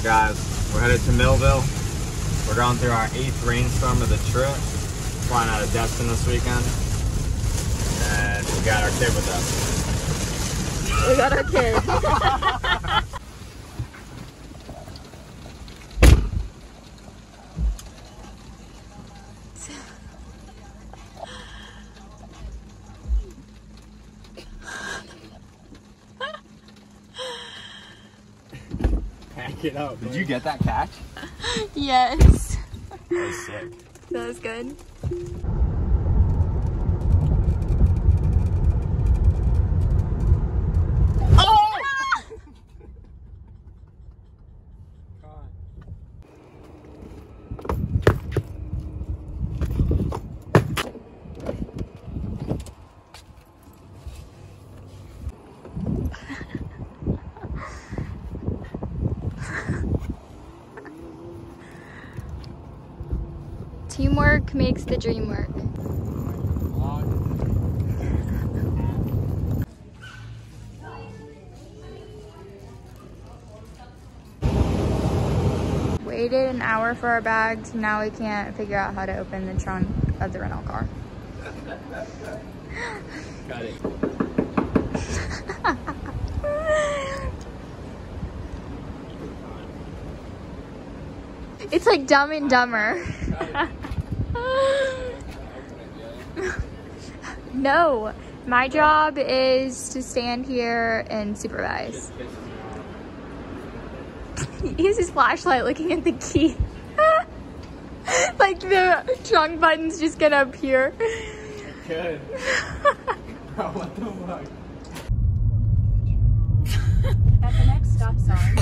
guys, we're headed to Millville. We're going through our 8th rainstorm of the trip. Flying out of Destin this weekend. And we got our kid with us. We got our kid. Pack it up. Did you get that catch? Yes. That was sick. That was good. Oh! Teamwork makes the dream work. Waited an hour for our bags. Now we can't figure out how to open the trunk of the rental car. Got it. It's like Dumb and Dumber. No, my job is to stand here and supervise. He uses his flashlight looking at the key. Like the trunk button's just gonna appear. Good. Bro, what the fuck? At the next stop sign.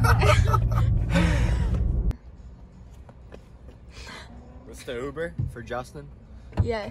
What's the Uber for Justin? Yes.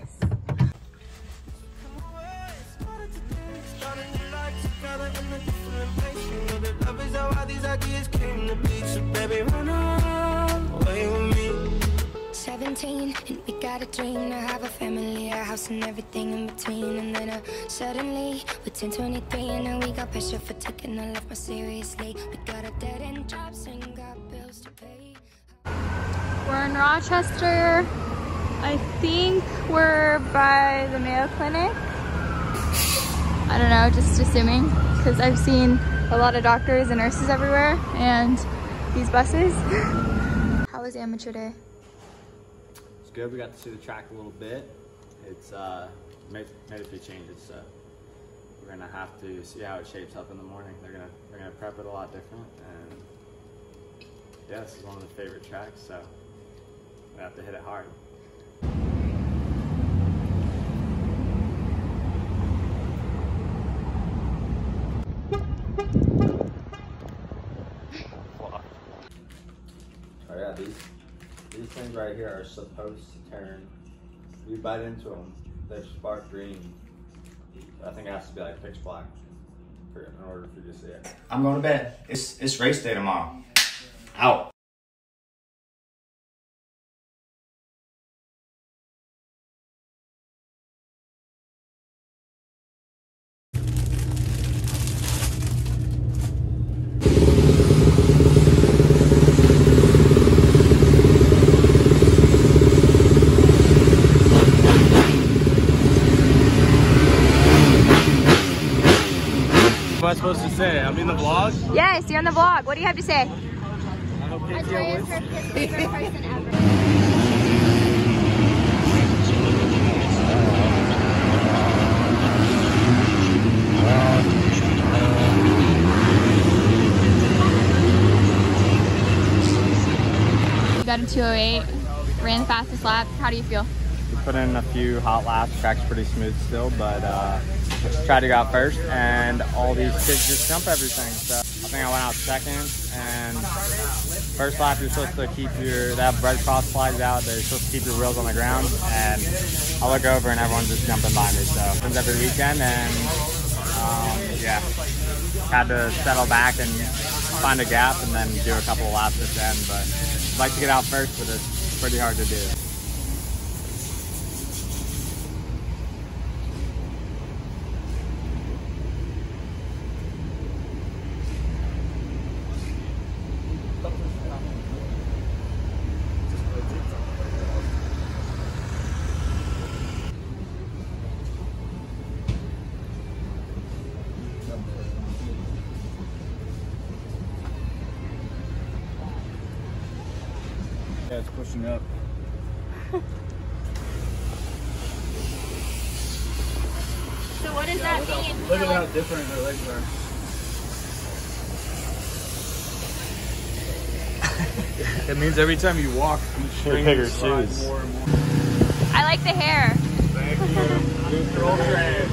And we got a dream to have a family, a house and everything in between. And then suddenly we're 10, 23 and now we got pressure for taking our life more seriously. We got a dead end jobs and got bills to pay. We're in Rochester. I think we're by the Mayo Clinic. I don't know, just assuming, because I've seen a lot of doctors and nurses everywhere and these buses. How was amateur day? Good. We got to see the track a little bit. It's made a few changes, so we're gonna have to see how it shapes up in the morning. They're gonna prep it a lot different, and yeah, this is one of the favorite tracks, so we have to hit it hard. Oh yeah, these things right here are supposed to turn. We bite into them, they spark green. I think it has to be like pitch black in order for you to see it. I'm going to bed. It's race day tomorrow. Out. What am I supposed to say? I'm in the vlog? Yes, you're on the vlog. What do you have to say? Andrea's her favorite person ever. You got a 208, ran the fastest lap. How do you feel? We put in a few hot laps. Track's pretty smooth still, but tried to go out first, and all these kids just jump everything. So I think I went out second, and first lap you're supposed to keep they have Red Cross flags out, they're supposed to keep your wheels on the ground, and I look over and everyone's just jumping by me. So it happens every weekend, and yeah, had to settle back and find a gap and then do a couple of laps at the end, but I'd like to get out first, but it's pretty hard to do. guys pushing up. So what does that mean? Look at how different their legs are. It means every time you walk, each string bigger slides shoes. more and more. I like the hair. Thank you. Good girl train.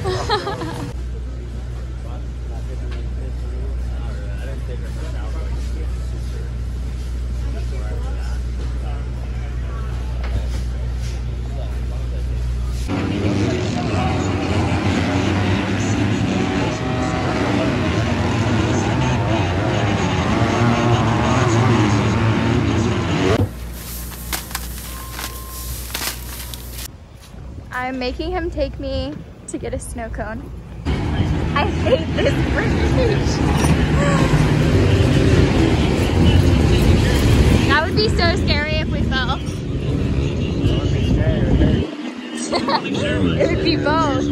I'm making him take me to get a snow cone. I hate this bridge. That would be so scary if we fell. It would be both.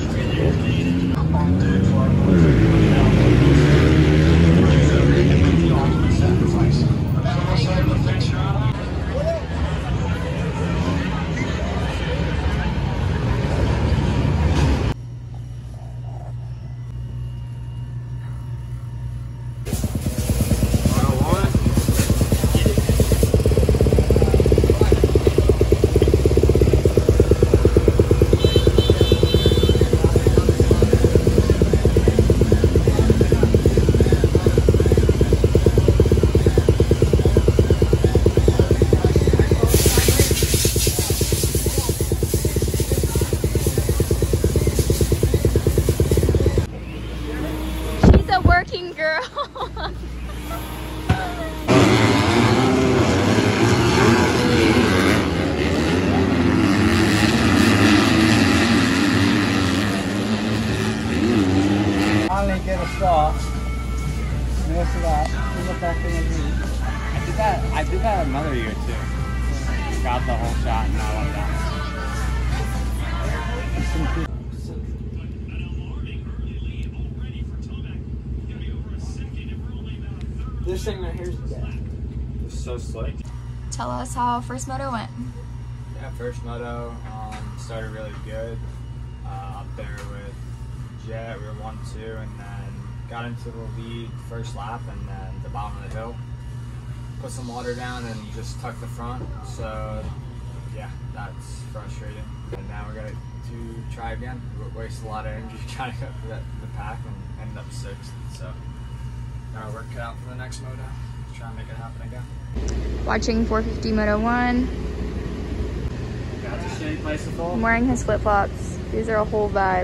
Working girl. Finally get a straw. Most of that. Look back in the view. I did that another year too. Got the whole shot and I love that. This thing right here is dead. It's so slick. Tell us how first moto went. Yeah, first moto started really good. Up there with Jet, we were 1-2, and then got into the lead first lap, and then the bottom of the hill. Put some water down and just tucked the front. So yeah, that's frustrating. And now we're going to try again. We wasted a lot of energy trying to get the pack and ended up 6th. So got our work cut out for the next moto. Try and make it happen again. Watching 450 Moto 1. Got the shade place to fall. I'm wearing his flip-flops. These are a whole vibe.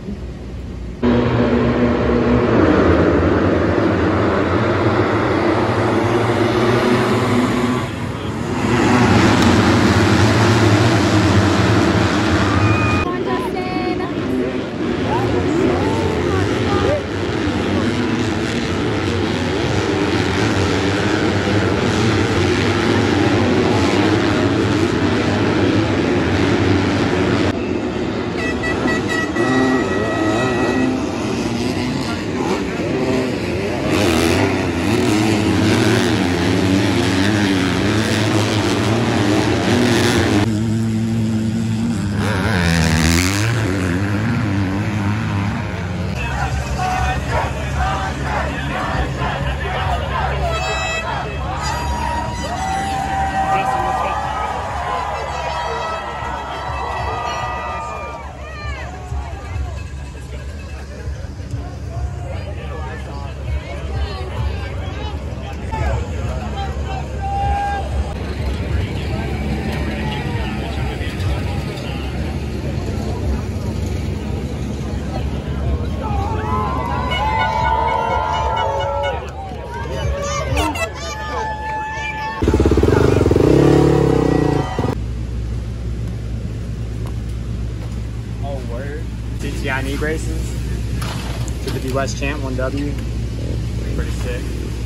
TTI knee braces. 250 West champ, 1W. Pretty sick.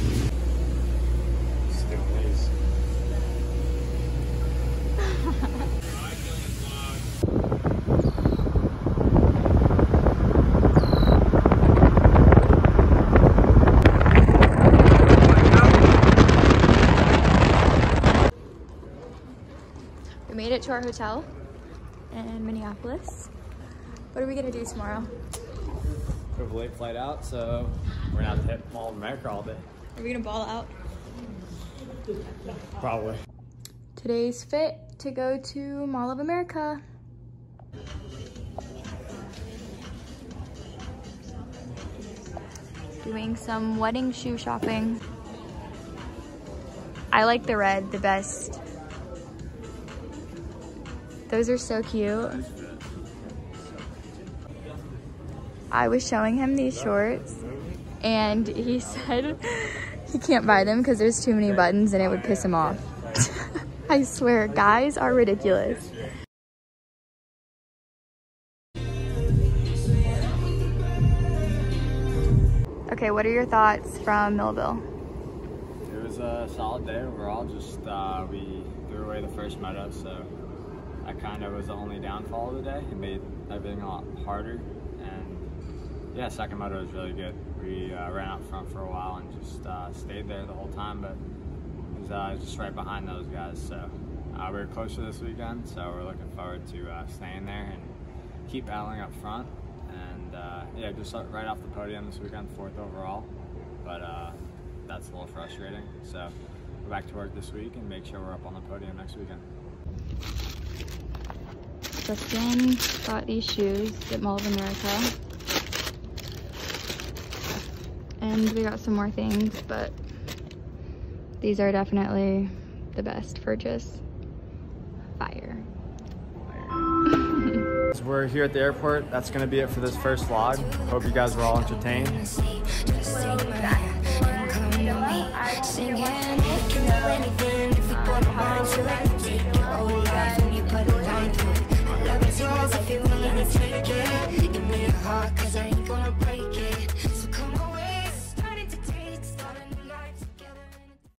Just doing these. to our hotel in Minneapolis. What are we gonna do tomorrow? We have a late flight out, so we're gonna have to hit Mall of America all day. Are we gonna ball out? Probably. Today's fit to go to Mall of America. Doing some wedding shoe shopping. I like the red the best. Those are so cute. I was showing him these shorts and he said he can't buy them because there's too many buttons and it would piss him off. I swear, guys are ridiculous. Okay, what are your thoughts from Millville? It was a solid day overall. Just we threw away the first meadow, so that kind of was the only downfall of the day. It made everything a lot harder, and yeah, second meadow was really good. We ran out front for a while and just stayed there the whole time, but it was just right behind those guys. So we were closer this weekend, so we're looking forward to staying there and keep battling up front. And yeah, just right off the podium this weekend, 4th overall, but that's a little frustrating. So we're back to work this week and make sure we're up on the podium next weekend. Justin got these shoes at Mall of America. And we got some more things, but these are definitely the best for just fire. We're here at the airport. That's going to be it for this first vlog. Hope you guys were all entertained. Singing,